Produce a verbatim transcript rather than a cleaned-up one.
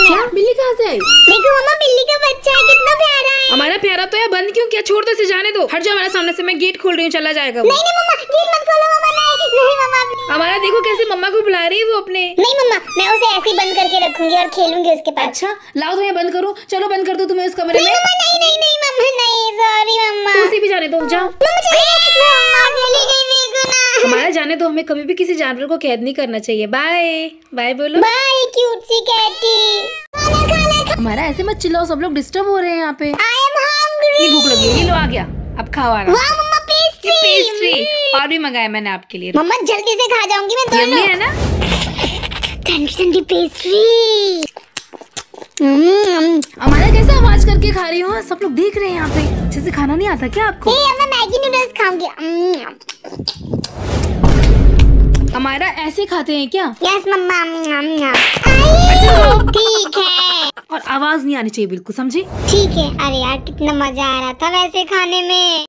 क्या बिल्ली कहाँ से आई? देखो मम्मा बिल्ली का बच्चा है, कितना प्यारा है। हमारा प्यारा तो है, बंद क्यों किया? छोड़ दो इसे, जाने दो। हट जाओ हमारे सामने से, मैं गेट खोल रही हूँ, चला जाएगा वो। नहीं नहीं मम्मा गेट मत खोलो मम्मा, नहीं नहीं मम्मा। हमारा देखो कैसे मम्मा को बुला रही है वो अपने। नहीं मम्मा मैं उसे ऐसे ही बंद करके रखूंगी और खेलूंगी उसके पास। अच्छा लाओ तो मैं बंद करूँ, चलो बंद कर दो तुम्हें उस कमरे में। मम्मा नहीं नहीं नहीं मम्मा नहीं, सॉरी मम्मा। तो उसे भी जाने दो, जाओ। मम्मा चली गई, मम्मा चली गई, देखो ना। हमारा जाने दो, हमें कभी भी किसी जानवर को कैद नहीं करना चाहिए। बाय बाय बोलो। Bye cutesy kitty. खाना खाना खा। हमारा ऐसे मत चिल्लाओ, सब लोग डिस्टर्ब हो रहे हैं यहाँ पे। I am hungry. इतनी भूख लगी है, ये लो आ गया, अब खाओ आराम। वाह मम्मा पेस्ट्री। पेस्ट्री और भी मंगाया मैंने आपके लिए। मम्मा जल्दी से खा जाऊंगी मैं दोनों। यम्मी है ना? ठंडी ठंडी पेस्ट्री। हमारा कैसे आवाज करके खा रही हो? सब लोग देख रहे हैं यहाँ पे। अच्छे से खाना नहीं आता क्या आपको? ए, मैं मैगी नूडल्स खाऊंगी। हमारा ऐसे खाते हैं क्या? Yes mama. ठीक है। और आवाज नहीं आनी चाहिए बिल्कुल, समझी? ठीक है। अरे यार कितना मजा आ रहा था वैसे खाने में।